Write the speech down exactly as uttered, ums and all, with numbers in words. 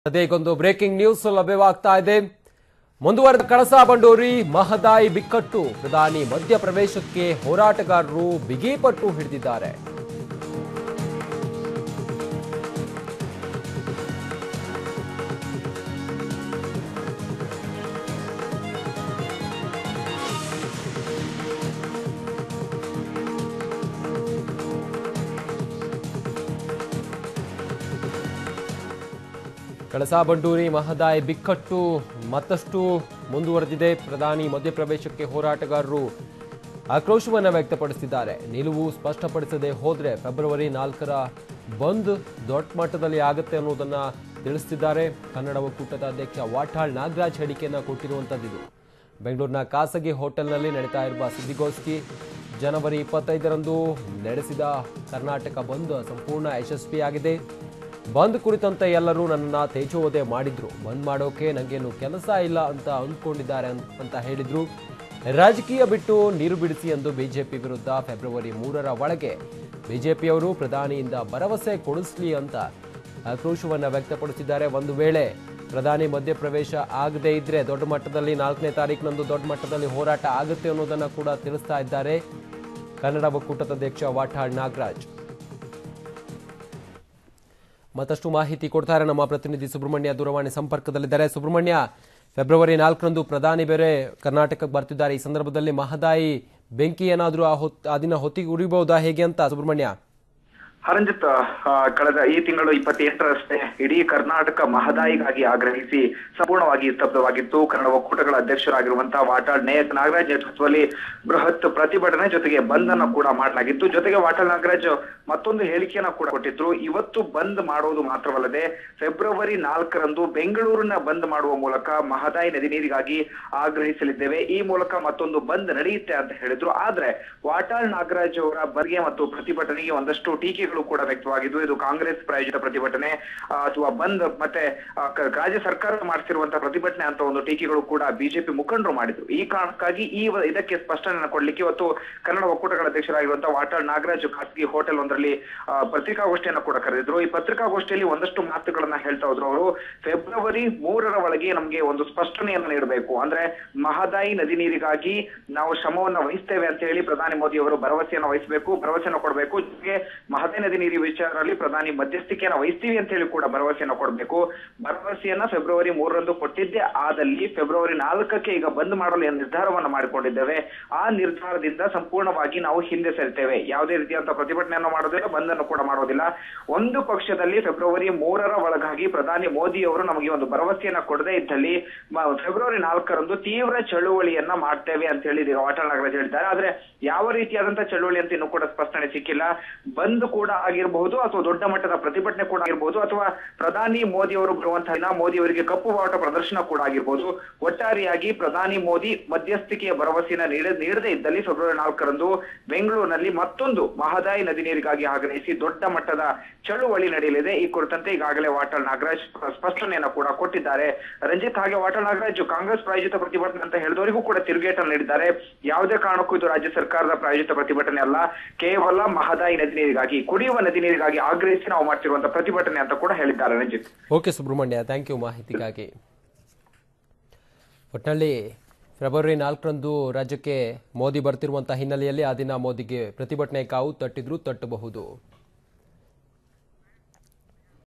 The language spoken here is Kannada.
ಅದೇಗೊಂದು ಬ್ರೇಕಿಂಗ್ ನ್ಯೂಸ್ ಲಭ್ಯವಾಗ್ತಾ ಇದೆ. ಮುಂದುವರೆದ ಕಳಸಾ ಬಂಡೂರಿ ಮಹದಾಯಿ ಬಿಕ್ಕಟ್ಟು, ಪ್ರಧಾನಿ ಮಧ್ಯಪ್ರವೇಶಕ್ಕೆ ಹೋರಾಟಗಾರರು ಬಿಗಿಪಟ್ಟು ಹಿಡಿದಿದ್ದಾರೆ. ಕಳಸಾ ಬಂಡೂರಿ ಮಹದಾಯಿ ಬಿಕ್ಕಟ್ಟು ಮತ್ತಷ್ಟು ಮುಂದುವರೆದಿದೆ. ಪ್ರಧಾನಿ ಮಧ್ಯಪ್ರವೇಶಕ್ಕೆ ಹೋರಾಟಗಾರರು ಆಕ್ರೋಶವನ್ನು ವ್ಯಕ್ತಪಡಿಸಿದ್ದಾರೆ. ನಿಲುವು ಸ್ಪಷ್ಟಪಡಿಸದೆ ಹೋದರೆ ಫೆಬ್ರವರಿ ನಾಲ್ಕರ ಬಂದ್ ದೊಡ್ಡ ಮಟ್ಟದಲ್ಲಿ ಆಗುತ್ತೆ ಅನ್ನೋದನ್ನ ತಿಳಿಸಿದ್ದಾರೆ. ಕನ್ನಡ ಒಕ್ಕೂಟದ ಅಧ್ಯಕ್ಷ ವಾಟಾಳ್ ನಾಗರಾಜ್ ಹೇಳಿಕೆಯನ್ನು ಕೊಟ್ಟಿರುವಂತದ್ದು. ಬೆಂಗಳೂರಿನ ಖಾಸಗಿ ಹೋಟೆಲ್ನಲ್ಲಿ ನಡೀತಾ ಇರುವ ಸುದ್ದಿಗೋಷ್ಠಿ. ಜನವರಿ ಇಪ್ಪತ್ತೈದರಂದು ನಡೆಸಿದ ಕರ್ನಾಟಕ ಬಂದ್ ಸಂಪೂರ್ಣ ಯಶಸ್ವಿಯಾಗಿದೆ. ಬಂದ್ ಕುರಿತಂತೆ ಎಲ್ಲರೂ ನನ್ನನ್ನು ತೇಜೋವಧೆ ಮಾಡಿದ್ರು. ಬಂದ್ ಮಾಡೋಕೆ ನನಗೇನು ಕೆಲಸ ಇಲ್ಲ ಅಂತ ಅಂದ್ಕೊಂಡಿದ್ದಾರೆ ಅಂತ ಹೇಳಿದ್ರು. ರಾಜಕೀಯ ಬಿಟ್ಟು ನೀರು ಬಿಡಿಸಿ ಎಂದು ಬಿಜೆಪಿ ವಿರುದ್ಧ ಫೆಬ್ರವರಿ ಮೂರರ ಒಳಗೆ ಬಿಜೆಪಿಯವರು ಪ್ರಧಾನಿಯಿಂದ ಭರವಸೆ ಕೊಡಿಸಲಿ ಅಂತ ಆಕ್ರೋಶವನ್ನು ವ್ಯಕ್ತಪಡಿಸಿದ್ದಾರೆ. ಒಂದು ವೇಳೆ ಪ್ರಧಾನಿ ಮಧ್ಯಪ್ರವೇಶ ಆಗದೇ ಇದ್ರೆ ದೊಡ್ಡ ಮಟ್ಟದಲ್ಲಿ ನಾಲ್ಕನೇ ತಾರೀಕಿನಂದು ದೊಡ್ಡ ಮಟ್ಟದಲ್ಲಿ ಹೋರಾಟ ಆಗುತ್ತೆ ಅನ್ನೋದನ್ನ ಕೂಡ ತಿಳಿಸ್ತಾ ಇದ್ದಾರೆ ಕನ್ನಡ ಒಕ್ಕೂಟದ ಅಧ್ಯಕ್ಷ ವಾಟಾಳ್ ನಾಗರಾಜ್. ಮತ್ತಷ್ಟು ಮಾಹಿತಿ ಕೊಡ್ತಾರೆ ನಮ್ಮ ಪ್ರತಿನಿಧಿ ಸುಬ್ರಹ್ಮಣ್ಯ ದೂರವಾಣಿ ಸಂಪರ್ಕದಲ್ಲಿದ್ದಾರೆ. ಸುಬ್ರಹ್ಮಣ್ಯ, ಫೆಬ್ರವರಿ ನಾಲ್ಕರಂದು ಪ್ರಧಾನಿ ಬೇರೆ ಕರ್ನಾಟಕಕ್ಕೆ ಬರ್ತಿದ್ದಾರೆ. ಈ ಸಂದರ್ಭದಲ್ಲಿ ಮಹದಾಯಿ ಬೆಂಕಿ ಏನಾದರೂ ಆ ದಿನ ಹೊತ್ತಿಗೆ ಉರಿಬಹುದಾ, ಹೇಗೆ ಅಂತ ಸುಬ್ರಹ್ಮಣ್ಯ? ಹರಂಜಿತ್, ಕಳೆದ ಈ ತಿಂಗಳು ಇಪ್ಪತ್ತೆಂಟರಷ್ಟೇ ಇಡೀ ಕರ್ನಾಟಕ ಮಹದಾಯಿಗಾಗಿ ಆಗ್ರಹಿಸಿ ಸಂಪೂರ್ಣವಾಗಿ ಸ್ತಬ್ಧವಾಗಿತ್ತು. ಕನ್ನಡ ಒಕ್ಕೂಟಗಳ ಅಧ್ಯಕ್ಷರಾಗಿರುವಂತಹ ವಾಟಾಳ್ ನಾಗರಾಜ್ ನೇತೃತ್ವದಲ್ಲಿ ಬೃಹತ್ ಪ್ರತಿಭಟನೆ ಜೊತೆಗೆ ಬಂದ್ ಅನ್ನು ಕೂಡ ಮಾಡಲಾಗಿತ್ತು. ಜೊತೆಗೆ ವಾಟಾಳ್ ನಾಗರಾಜ್ ಮತ್ತೊಂದು ಹೇಳಿಕೆಯನ್ನ ಕೂಡ ಕೊಟ್ಟಿದ್ರು. ಇವತ್ತು ಬಂದ್ ಮಾಡುವುದು ಮಾತ್ರವಲ್ಲದೆ ಫೆಬ್ರವರಿ ನಾಲ್ಕರಂದು ಬೆಂಗಳೂರನ್ನ ಬಂದ್ ಮಾಡುವ ಮೂಲಕ ಮಹದಾಯಿ ನದಿ ನೀರಿಗಾಗಿ ಆಗ್ರಹಿಸಲಿದ್ದೇವೆ, ಈ ಮೂಲಕ ಮತ್ತೊಂದು ಬಂದ್ ನಡೆಯುತ್ತೆ ಅಂತ ಹೇಳಿದ್ರು. ಆದ್ರೆ ವಾಟಾಳ್ ನಾಗರಾಜ್ ಅವರ ಬರ್ಗೆ ಮತ್ತು ಪ್ರತಿಭಟನೆಗೆ ಒಂದಷ್ಟು ಟೀಕೆ ಕೂಡ ವ್ಯಕ್ತವಾಗಿದ್ದು. ಇದು ಕಾಂಗ್ರೆಸ್ ಪ್ರಾಯೋಜಿತ ಪ್ರತಿಭಟನೆ ಅಥವಾ ಬಂದ್ ಮತ್ತೆ ರಾಜ್ಯ ಸರ್ಕಾರ ಮಾಡಿಸಿರುವಂತಹ ಪ್ರತಿಭಟನೆ ಅಂತ ಒಂದು ಟೀಕೆಗಳು ಕೂಡ ಬಿಜೆಪಿ ಮುಖಂಡರು ಮಾಡಿದ್ರು. ಈ ಕಾರಣಕ್ಕಾಗಿ ಈ ಇದಕ್ಕೆ ಸ್ಪಷ್ಟನೆ ಕೊಡ್ಲಿಕ್ಕೆ ಇವತ್ತು ಕನ್ನಡ ಒಕ್ಕೂಟಗಳ ಅಧ್ಯಕ್ಷರಾಗಿರುವಂತಹ ವಾಟಾಳ್ ನಾಗರಾಜ್ ಖಾಸಗಿ ಹೋಟೆಲ್ ಒಂದರಲ್ಲಿ ಪತ್ರಿಕಾಗೋಷ್ಠಿಯನ್ನು ಕೂಡ ಕರೆದಿದ್ರು. ಈ ಪತ್ರಿಕಾಗೋಷ್ಠಿಯಲ್ಲಿ ಒಂದಷ್ಟು ಮಾತುಗಳನ್ನ ಹೇಳ್ತಾ ಹೋದ್ರು ಅವರು. ಫೆಬ್ರವರಿ ಮೂರರ ಒಳಗೆ ನಮ್ಗೆ ಒಂದು ಸ್ಪಷ್ಟನೆಯನ್ನು ನೀಡಬೇಕು, ಅಂದ್ರೆ ಮಹದಾಯಿ ನದಿ ನೀರಿಗಾಗಿ ನಾವು ಶ್ರಮವನ್ನ ವಹಿಸ್ತೇವೆ ಅಂತ ಹೇಳಿ ಪ್ರಧಾನಿ ಮೋದಿ ಅವರು ಭರವಸೆಯನ್ನು ವಹಿಸಬೇಕು, ಭರವಸೆಯನ್ನು ಕೊಡಬೇಕು. ಜೊತೆಗೆ ಮಹದಾಯಿ ನದಿ ನೀರಿ ವಿಚಾರದಲ್ಲಿ ಪ್ರಧಾನಿ ಮಧ್ಯಸ್ಥಿಕೆಯನ್ನು ವಹಿಸ್ತೀವಿ ಅಂತ ಹೇಳಿ ಕೂಡ ಭರವಸೆಯನ್ನು ಕೊಡಬೇಕು. ಭರವಸೆಯನ್ನ ಫೆಬ್ರವರಿ ಮೂರರಂದು ಕೊಟ್ಟಿದ್ದೆ ಆದಲ್ಲಿ ಫೆಬ್ರವರಿ ನಾಲ್ಕಕ್ಕೆ ಈಗ ಬಂದ್ ಮಾಡಲು ನಿರ್ಧಾರವನ್ನು ಮಾಡಿಕೊಂಡಿದ್ದೇವೆ. ಆ ನಿರ್ಧಾರದಿಂದ ಸಂಪೂರ್ಣವಾಗಿ ನಾವು ಹಿಂದೆ ಸರಿತೇವೆ. ಯಾವುದೇ ರೀತಿಯಂತ ಪ್ರತಿಭಟನೆಯನ್ನು ಮಾಡೋದಿಲ್ಲ, ಬಂದನ್ನು ಕೂಡ ಮಾಡೋದಿಲ್ಲ. ಒಂದು ಪಕ್ಷದಲ್ಲಿ ಫೆಬ್ರವರಿ ಮೂರರ ಒಳಗಾಗಿ ಪ್ರಧಾನಿ ಮೋದಿ ಅವರು ನಮಗೆ ಒಂದು ಭರವಸೆಯನ್ನ ಕೊಡದೇ ಇದ್ದಲ್ಲಿ ಫೆಬ್ರವರಿ ನಾಲ್ಕರಂದು ತೀವ್ರ ಚಳುವಳಿಯನ್ನ ಮಾಡ್ತೇವೆ ಅಂತ ಹೇಳಿ ವಾಟಾಳ್ ನಾಗರಾಜ್ ಹೇಳಿದ್ದಾರೆ. ಆದ್ರೆ ಯಾವ ರೀತಿಯಾದಂತಹ ಚಳುವಳಿ ಅಂತ ಇನ್ನೂ ಕೂಡ ಸ್ಪಷ್ಟನೆ ಸಿಕ್ಕಿಲ್ಲ. ಬಂದ್ ಕೂಡ ಆಗಿರಬಹುದು ಅಥವಾ ದೊಡ್ಡ ಮಟ್ಟದ ಪ್ರತಿಭಟನೆ ಕೂಡ ಆಗಿರಬಹುದು ಅಥವಾ ಪ್ರಧಾನಿ ಮೋದಿ ಅವರು ಬರುವಂತಹ ಮೋದಿ ಅವರಿಗೆ ಕಪ್ಪು ಬಾವುಟ ಪ್ರದರ್ಶನ ಕೂಡ ಆಗಿರಬಹುದು. ಒಟ್ಟಾರೆಯಾಗಿ ಪ್ರಧಾನಿ ಮೋದಿ ಮಧ್ಯಸ್ಥಿಕೆಯ ಭರವಸೆಯನ್ನು ನೀಡದೇ ಇದ್ದಲ್ಲಿ ಫೆಬ್ರವರಿ ನಾಲ್ಕರಂದು ಬೆಂಗಳೂರಿನಲ್ಲಿ ಮತ್ತೊಂದು ಮಹದಾಯಿ ನದಿ ನೀರಿಗಾಗಿ ಆಗ್ರಹಿಸಿ ದೊಡ್ಡ ಮಟ್ಟದ ಚಳುವಳಿ ನಡೆಯಲಿದೆ. ಈ ಕುರಿತಂತೆ ಈಗಾಗಲೇ ವಾಟಾಳ್ ನಾಗರಾಜ್ ಸ್ಪಷ್ಟನೆಯನ್ನು ಕೂಡ ಕೊಟ್ಟಿದ್ದಾರೆ. ರಂಜಿತ್, ಹಾಗೆ ವಾಟಾಳ್ ನಾಗರಾಜ್ ಕಾಂಗ್ರೆಸ್ ಪ್ರಾಯೋಜಿತ ಪ್ರತಿಭಟನೆ ಅಂತ ಹೇಳಿದವರಿಗೂ ಕೂಡ ತಿರುಗೇಟನ್ನು ನೀಡಿದ್ದಾರೆ. ಯಾವುದೇ ಕಾರಣಕ್ಕೂ ಇದು ರಾಜ್ಯ ಸರ್ಕಾರದ ಪ್ರಾಯೋಜಿತ ಪ್ರತಿಭಟನೆ ಅಲ್ಲ, ಕೇವಲ ಮಹದಾಯಿ ನದಿ ನೀರಿಗಾಗಿ, ಕುಡಿಯುವ ನದಿ ನೀರಿಗಾಗಿ ಆಗ್ರಹಿಸಿ ನಾವು ಮಾಡ್ತಿರುವಂತಹ ಪ್ರತಿಭಟನೆ ಅಂತ ಕೂಡ ಹೇಳಿದ್ದಾರೆ. Ranjit. Okay Subrahmanya, thank you ಮಾಹಿತಿಗಾಗಿ. ಒಟ್ಟಿನಲ್ಲಿ ಫೆಬ್ರವರಿ ನಾಲ್ಕರಂದು ರಾಜ್ಯಕ್ಕೆ ಮೋದಿ ಬರ್ತಿರುವಂತಹ ಹಿನ್ನೆಲೆಯಲ್ಲಿ ಆ ದಿನ ಮೋದಿಗೆ ಪ್ರತಿಭಟನೆ ಕಾವು ತಟ್ಟಿದ್ರು, ತಟ್ಟಬಹುದು.